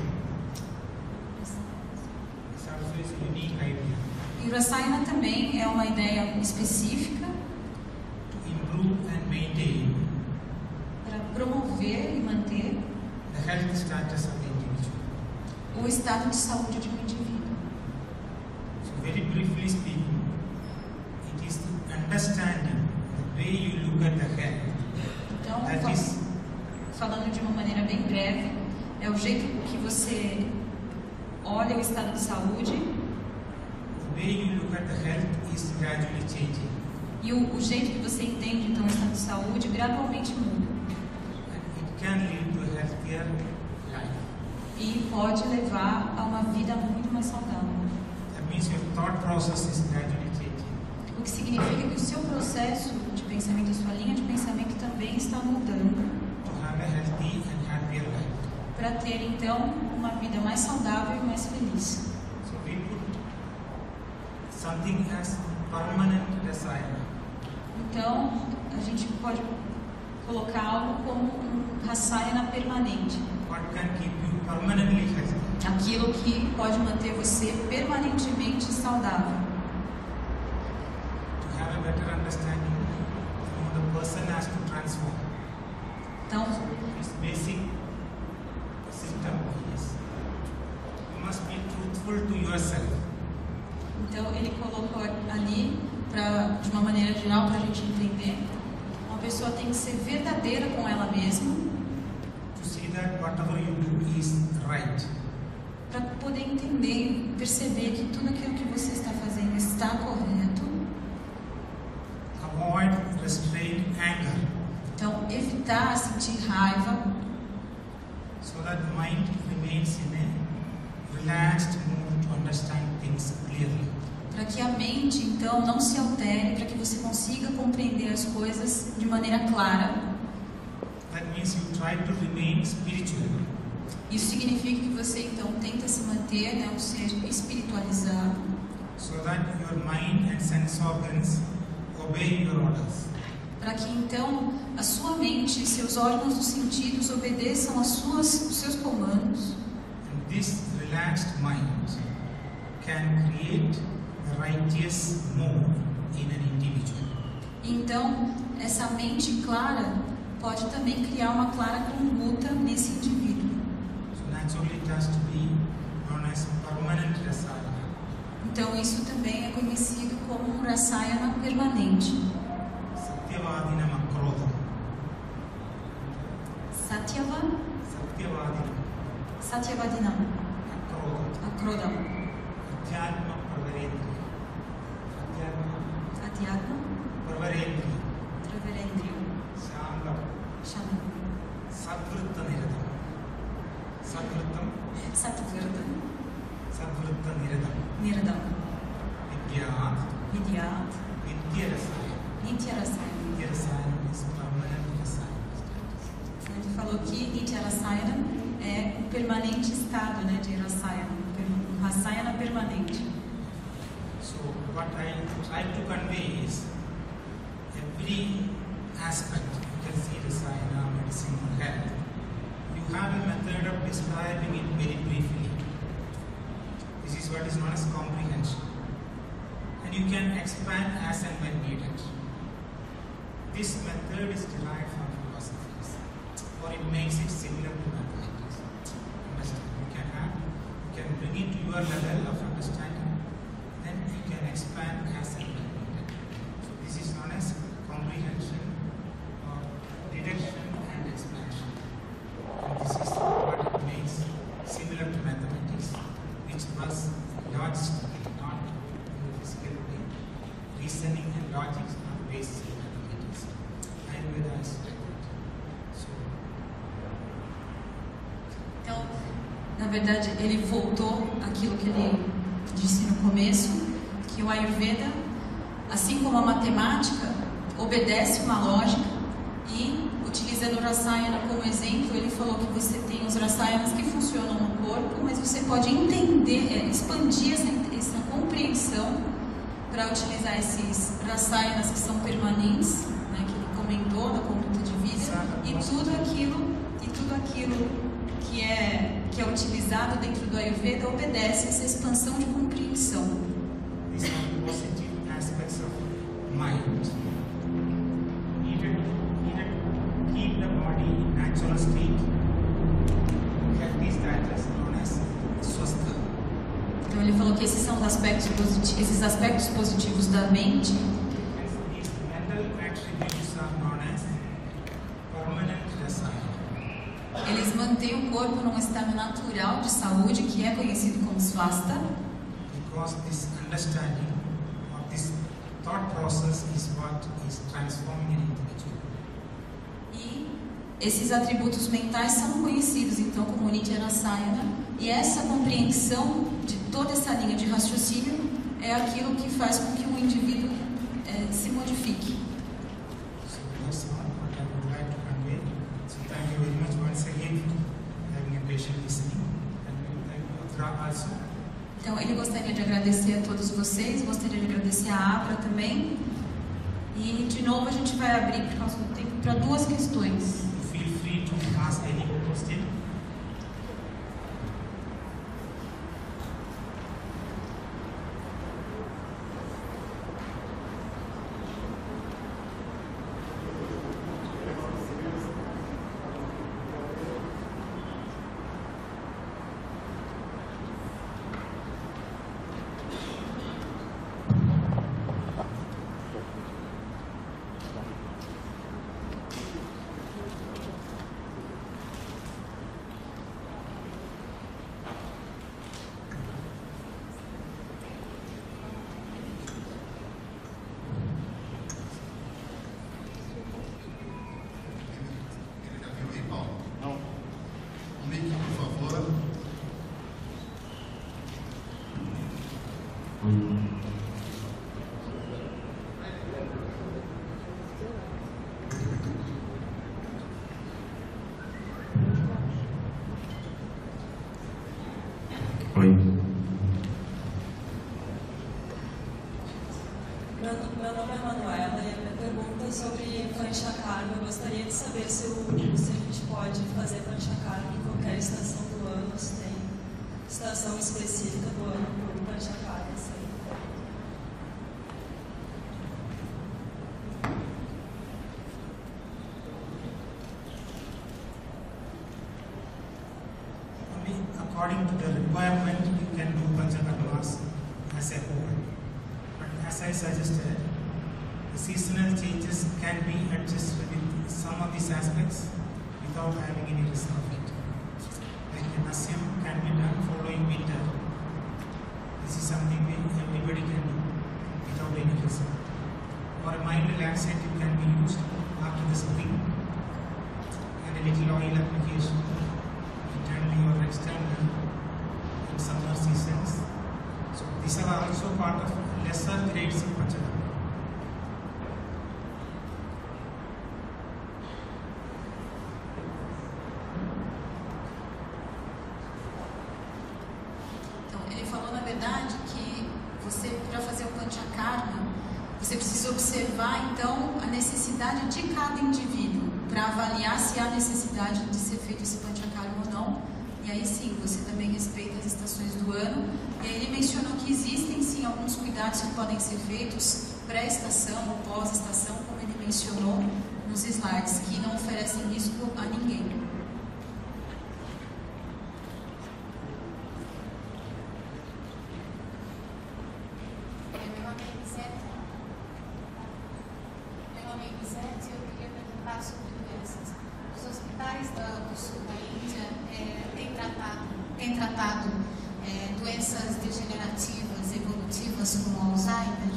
It's also is a unique idea E o Rasayana também é uma ideia específica to improve and maintain para promover e manter the health status of the individual. o estado de saúde de um indivíduo. So very briefly speaking, it is the understanding, the way you look at the health, Então, that is falando de uma maneira bem breve, é o jeito que você olha o estado de saúde the way you look at the health is gradually changing. e o jeito que você entende então o estado de saúde gradualmente muda And it can lead to a healthier life. e pode levar a uma vida muito mais saudável. That means your thought process is gradually changing. O que significa que o seu processo de pensamento, a sua linha de pensamento também está mudando To have a healthy and happier life. para ter então uma vida mais saudável e mais feliz. So we put something as permanent rasayana. Então, a gente pode colocar algo como um rasayana permanente. What can keep you permanently healthy? Aquilo que pode manter você permanentemente saudável. To have a better understanding, the person has to transform. Então, His basic system is you must be truthful to yourself. então ele colocou ali, de uma maneira geral, para a gente entender, uma pessoa tem que ser verdadeira com ela mesma, To see that whatever you do is right. Para poder entender, perceber que tudo aquilo que você está fazendo está correto. Avoid restrained anger, Então, evitar sentir raiva, so that the mind remains in a relaxed mood to understand things clearly. para que a mente, então, não se altere, para que você consiga compreender as coisas de maneira clara. That means you try to remain spiritual. Isso significa que você, então, tenta se manter, né, um ser espiritualizado, So that your mind and sense organs obey your orders. para que, então, a sua mente e seus órgãos dos sentidos obedeçam os seus comandos. And this relaxed mind can create a righteous mood in an individual. Então, essa mente clara pode também criar uma clara conduta nesse indivíduo. So naturally it has to be known as permanent rasayana. Então, isso também é conhecido como um rasayana permanente. Satyavadinam akrodham. Satyavadinam Akrodham. Akrodam Adhyatma pravarendriya. Adhyatma Pravarendriya. Traverendriya Shantam. Shanam Sadvritta niradam. Sadvrittam. Sattvirtam Sadvritta niradam. Niradam Vidyat. Vidyat Vidyarasayana. Nitya Rasayana. Vidyarasayana is permanent rasayana. Ele falou que Nitya Rasayana é um permanente estado, né, de Rasayana, um Rasayana permanente. So what I try to convey is every aspect, you can see rasayana, medicine, health. You have a method of describing it very briefly. This is what is known as comprehension. And you can expand as and when needed. This method is derived from philosophies, or it makes it similar to mathematics. Understand? You can bring it to your level of understanding, then you can expand as and when needed. So this is known as comprehension, or deduction and expansion. And this is what it makes similar to mathematics, which was logically, not in the physical way. Reasoning and logic are the basis of mathematics. Ayurveda is like that. So, Então, na verdade, ele voltou àquilo que ele disse no começo, que o Ayurveda, assim como a matemática, obedece uma lógica e, utilizando o Rasayana como exemplo, ele falou que você tem os Rasayanas que funcionam no corpo, mas você pode entender, expandir essa compreensão para utilizar esses Rasayanas que são permanentes, né, que ele comentou, da conduta de vida, e tudo aquilo que é utilizado dentro do Ayurveda obedece essa expansão de compreensão. these are positive aspects of mind. Needed to keep the body in natural state. Health is that is known as swastha. Então ele falou que esses são os aspectos positivos da mente. And these mental attributes are known as permanent rasayana. Eles mantêm o corpo num estado natural de saúde, que é conhecido como swasta, Because this understanding or this thought process is what is transforming an individual. e esses atributos mentais são conhecidos então como Nitya Rasayana, e essa compreensão de toda essa linha de raciocínio é aquilo que faz com que o indivíduo se modifique. So that's all what I would like to convey. So thank you very much once again for having a patient listening. And thank you Abra also. Então ele gostaria de agradecer a todos vocês, gostaria de agradecer a Abra também. E de novo a gente vai abrir, por causa do tempo, para duas questões. Feel free to ask any question. Panchakarma, eu gostaria de saber se a gente pode fazer Panchakarma em qualquer estação do ano, se tem estação específica do ano por Panchakarma. According to the requirement, you can do Panchakarmas as a whole. But as I suggested, the seasonal changes can be adjusted with some of these aspects without having any risk of it. Like the Nasyam can be done following winter. This is something everybody can do without any risk. Or a mild laxative can be used after the spring, and a little oil application internally or externally in summer seasons. So these are also part of lesser grades of Panchakarma. Então, ele falou na verdade que você, para fazer o Panchakarma, você precisa observar então a necessidade de cada indivíduo para avaliar se há necessidade de ser feito esse Panchakarma ou não. E aí sim, você também respeita as estações do ano. E aí ele mencionou que existem sim alguns cuidados que podem ser feitos pré-estação ou pós-estação, como ele mencionou nos slides, que não oferecem risco a ninguém. Tem tratado doenças degenerativas, evolutivas, como Alzheimer?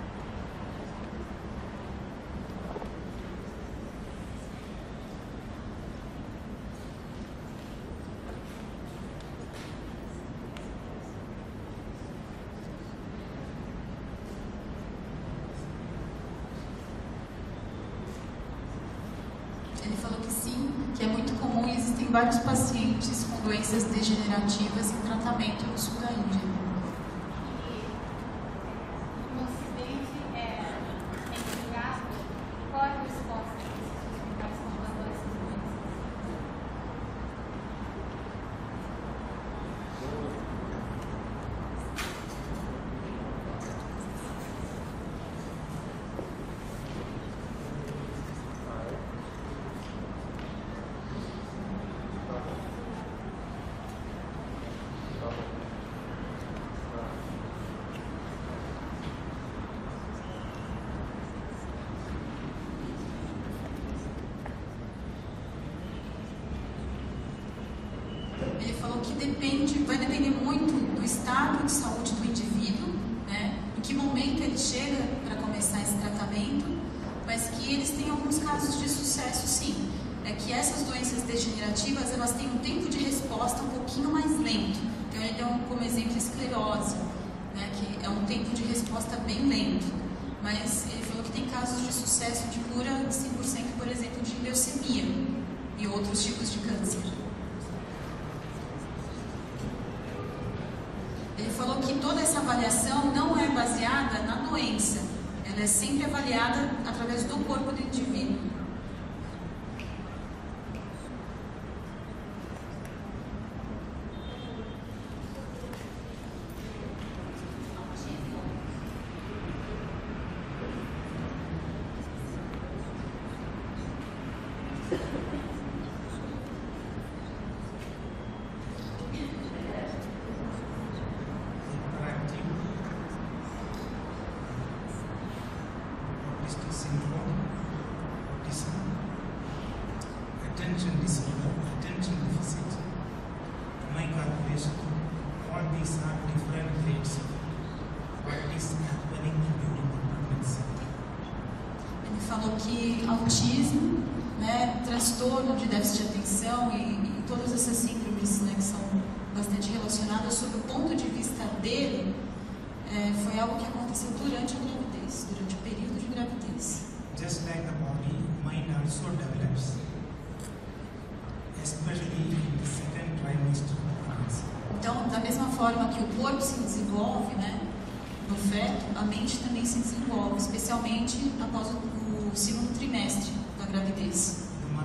Ele falou que sim, que é muito comum e existem vários pacientes com doenças degenerativas em tratamento no sul da Índia. E no Ocidente é investigado qual é a resposta desses hospitais combatendo essas doenças? Ele falou que vai depender muito do estado de saúde do indivíduo, né? Em que momento ele chega para começar esse tratamento, mas que eles têm alguns casos de sucesso, sim. É que essas doenças degenerativas, elas têm um tempo de resposta um pouquinho mais lento. Então ele deu como exemplo a esclerose, né? Que é um tempo de resposta bem lento. Mas ele falou que tem casos de sucesso de cura de 100%, por exemplo, de leucemia e outros tipos de câncer. Ele falou que toda essa avaliação não é baseada na doença, ela é sempre avaliada através do corpo do indivíduo. Attention disorder, attention deficit, myocalculation, all these are different grades of what is happening during the pregnancy. Ele falou que autismo, né, transtorno de déficit de atenção e todas essas síndromes, né, que são bastante relacionadas sob o ponto de vista dele, foi algo que aconteceu durante a gravidez, durante o período de gravidez. Just like the body, mind also develops, especially in the second trimester of pregnancy. Então, da mesma forma que o corpo se desenvolve, né, no feto, a mente também se desenvolve, especialmente após o segundo trimestre da gravidez.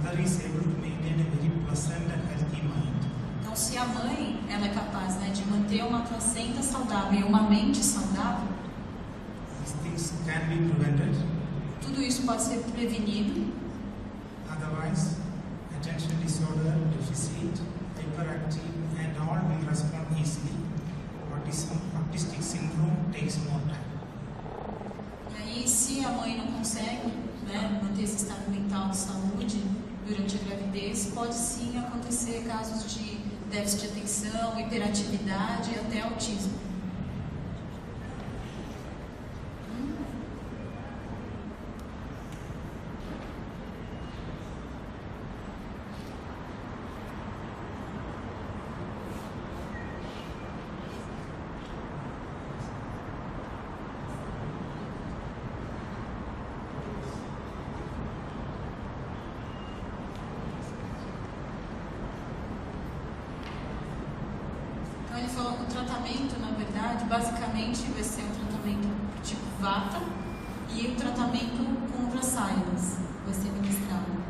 mother is able to maintain a very pleasant and healthy mind, Então, se a mãe ela é capaz, né, de manter uma placenta saudável e uma mente saudável, these things can be prevented. tudo isso pode ser prevenido. Otherwise, attention disorder, deficit, hyperactive, and all will respond easily. Autistic syndrome takes more time. E aí, se a mãe não consegue, né, manter esse estado mental de saúde durante a gravidez, pode sim acontecer casos de déficit de atenção, hiperatividade e até autismo. Então ele falou que o tratamento, na verdade, basicamente vai ser um tratamento tipo Vata e o tratamento com Silence vai ser ministrado.